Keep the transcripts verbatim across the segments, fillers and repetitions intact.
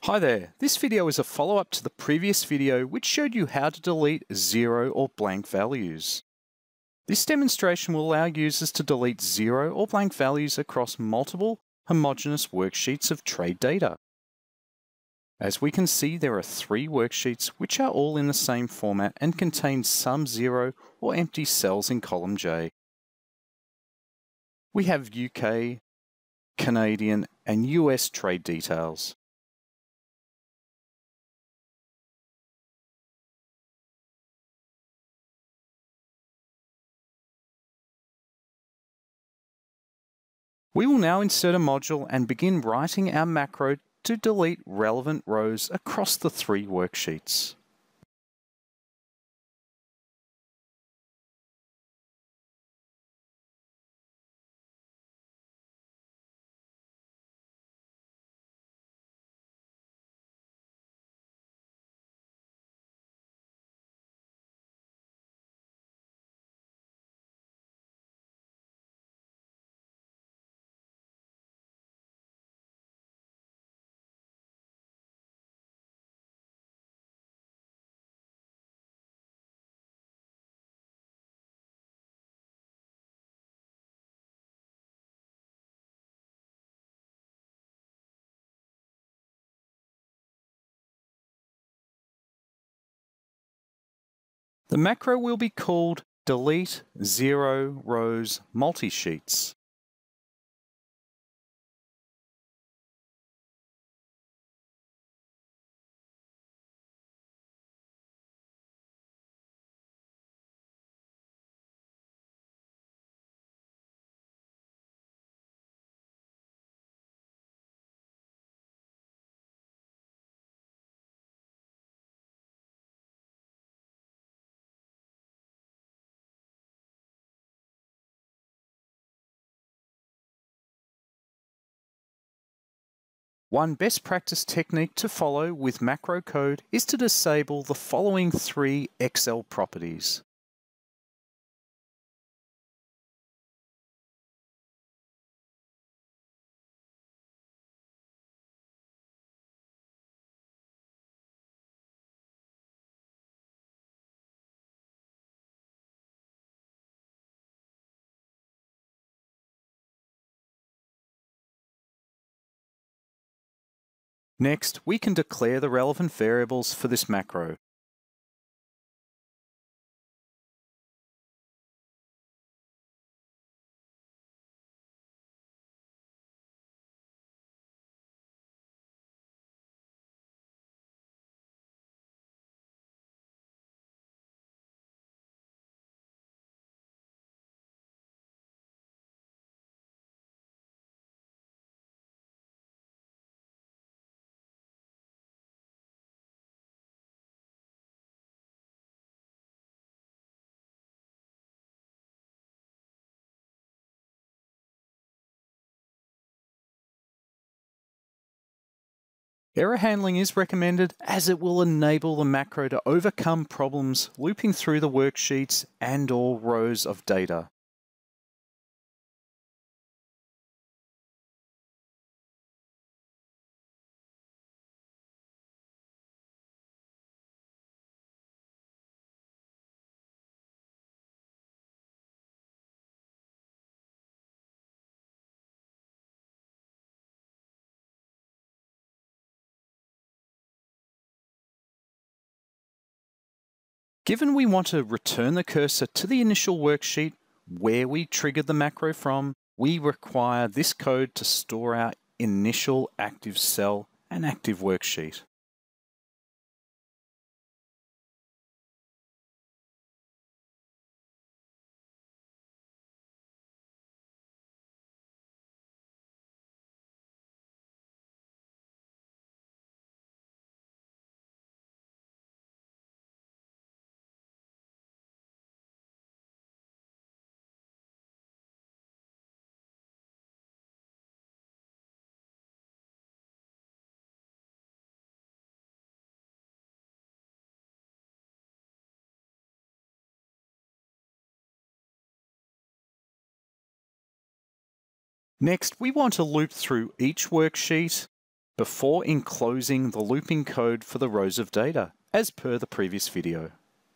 Hi there, this video is a follow-up to the previous video which showed you how to delete zero or blank values. This demonstration will allow users to delete zero or blank values across multiple homogeneous worksheets of trade data. As we can see, there are three worksheets which are all in the same format and contain some zero or empty cells in column J. We have U K, Canadian, and U S trade details. We will now insert a module and begin writing our macro to delete relevant rows across the three worksheets. The macro will be called deleteZeroRowsMultiSheets. One best practice technique to follow with macro code is to disable the following three Excel properties. Next, we can declare the relevant variables for this macro. Error handling is recommended as it will enable the macro to overcome problems looping through the worksheets and or rows of data. Given we want to return the cursor to the initial worksheet where we triggered the macro from, we require this code to store our initial active cell and active worksheet. Next, we want to loop through each worksheet before enclosing the looping code for the rows of data, as per the previous video.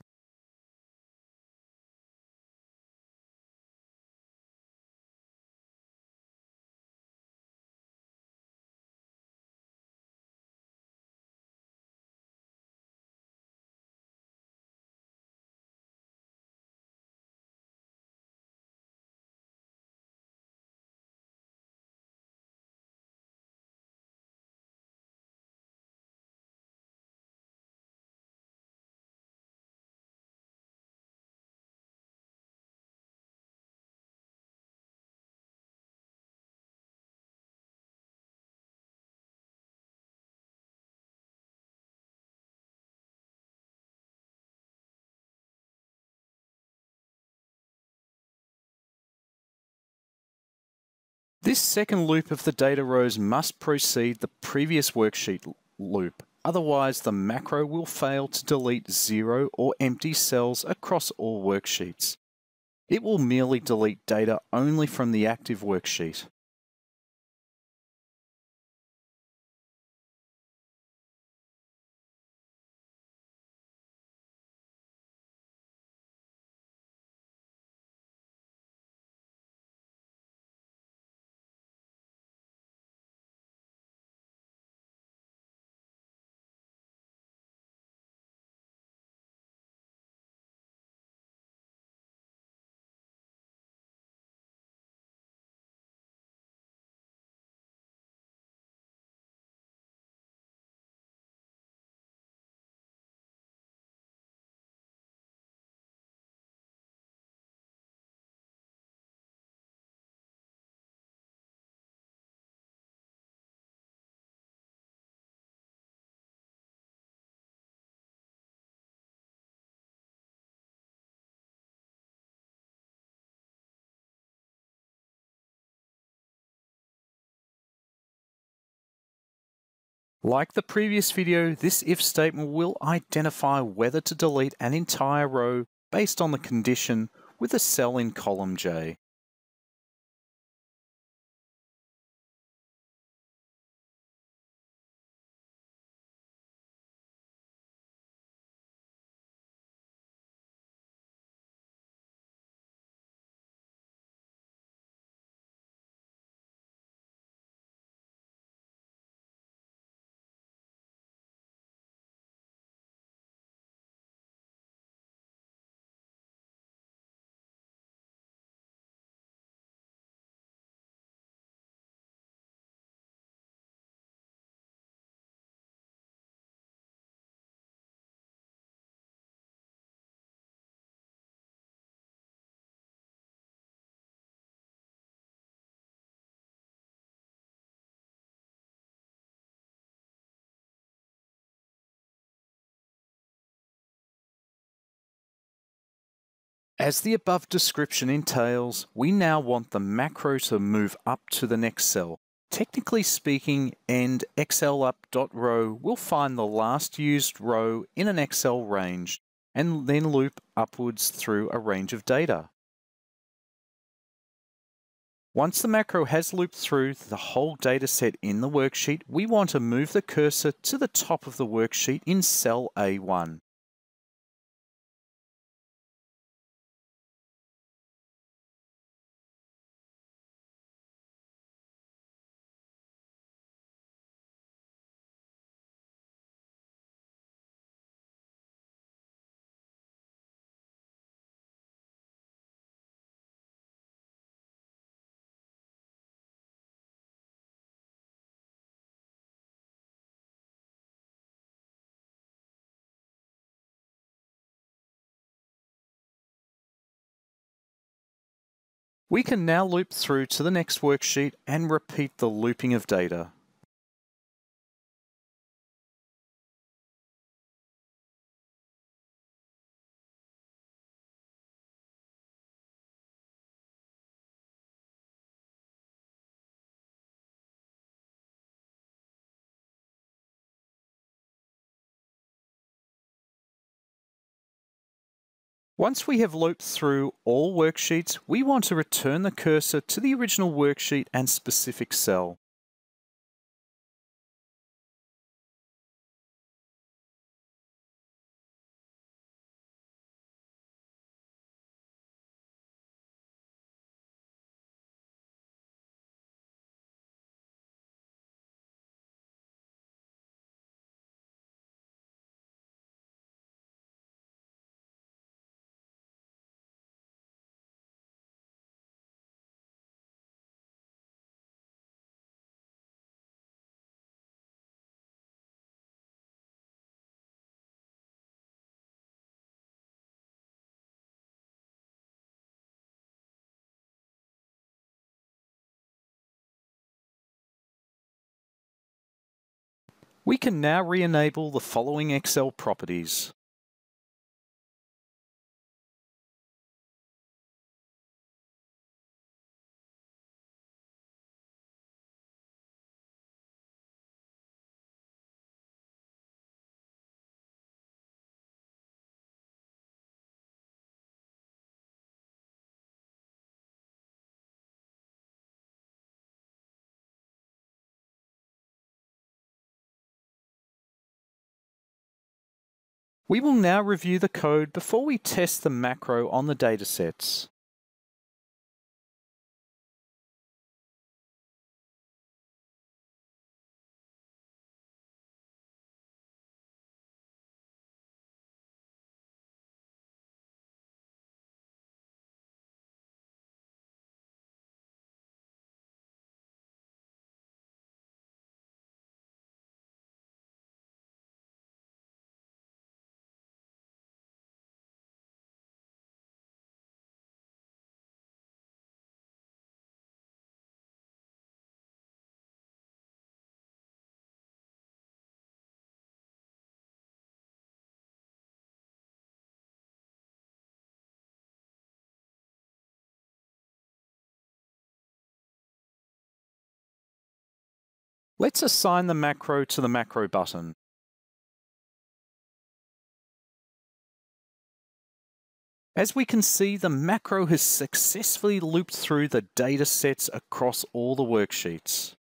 This second loop of the data rows must precede the previous worksheet loop. Otherwise, the macro will fail to delete zero or empty cells across all worksheets. It will merely delete data only from the active worksheet. Like the previous video, this if statement will identify whether to delete an entire row based on the condition with a cell in column J. As the above description entails, we now want the macro to move up to the next cell. Technically speaking, end xlup.row will find the last used row in an Excel range and then loop upwards through a range of data. Once the macro has looped through the whole data set in the worksheet, we want to move the cursor to the top of the worksheet in cell A one. We can now loop through to the next worksheet and repeat the looping of data. Once we have looped through all worksheets, we want to return the cursor to the original worksheet and specific cell. We can now re-enable the following Excel properties. We will now review the code before we test the macro on the datasets. Let's assign the macro to the macro button. As we can see, the macro has successfully looped through the data sets across all the worksheets.